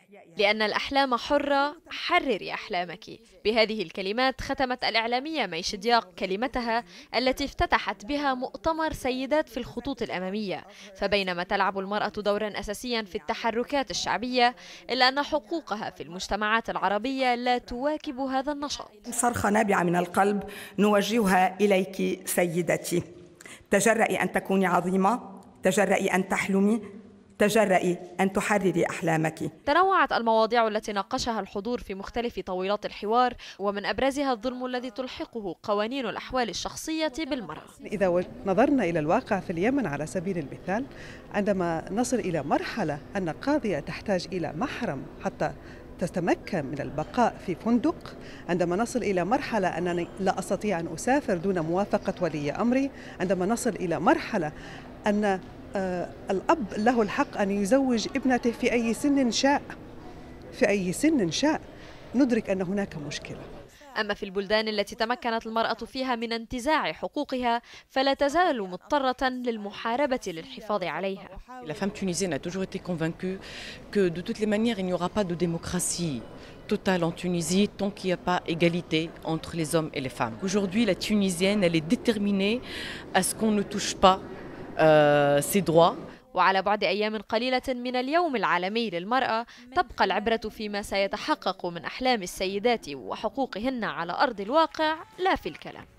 لأن الأحلام حرة، حرري أحلامك. بهذه الكلمات ختمت الإعلامية مي شدياق كلمتها التي افتتحت بها مؤتمر سيدات في الخطوط الأمامية. فبينما تلعب المرأة دورا أساسيا في التحركات الشعبية، إلا أن حقوقها في المجتمعات العربية لا تواكب هذا النشاط. صرخة نابعة من القلب نوجهها إليك سيدتي: تجرئي أن تكوني عظيمة، تجرئي أن تحلمي، تجرئي أن تحرري أحلامك. تنوعت المواضيع التي ناقشها الحضور في مختلف طاولات الحوار، ومن أبرزها الظلم الذي تلحقه قوانين الأحوال الشخصية بالمرأة. إذا نظرنا إلى الواقع في اليمن على سبيل المثال، عندما نصل إلى مرحلة أن قاضية تحتاج إلى محرم حتى تتمكن من البقاء في فندق، عندما نصل إلى مرحلة أنني لا أستطيع أن أسافر دون موافقة ولي أمري، عندما نصل إلى مرحلة أن الأب له الحق أن يزوج ابنته في أي سن شاء، في أي سن شاء، ندرك أن هناك مشكلة. أما في البلدان التي تمكنت المرأة فيها من انتزاع حقوقها، فلا تزال مضطرة للمحاربة للحفاظ عليها. La femme tunisienne a toujours été convaincue que de toutes les manières, il n'y aura pas de démocratie totale en Tunisie tant qu'il n'y a pas égalité entre les hommes et les femmes. Aujourd'hui, la Tunisienne, elle est déterminée à ce qu'on ne touche pas ses droits. وعلى بعد أيام قليلة من اليوم العالمي للمرأة، تبقى العبرة فيما سيتحقق من أحلام السيدات وحقوقهن على أرض الواقع لا في الكلام.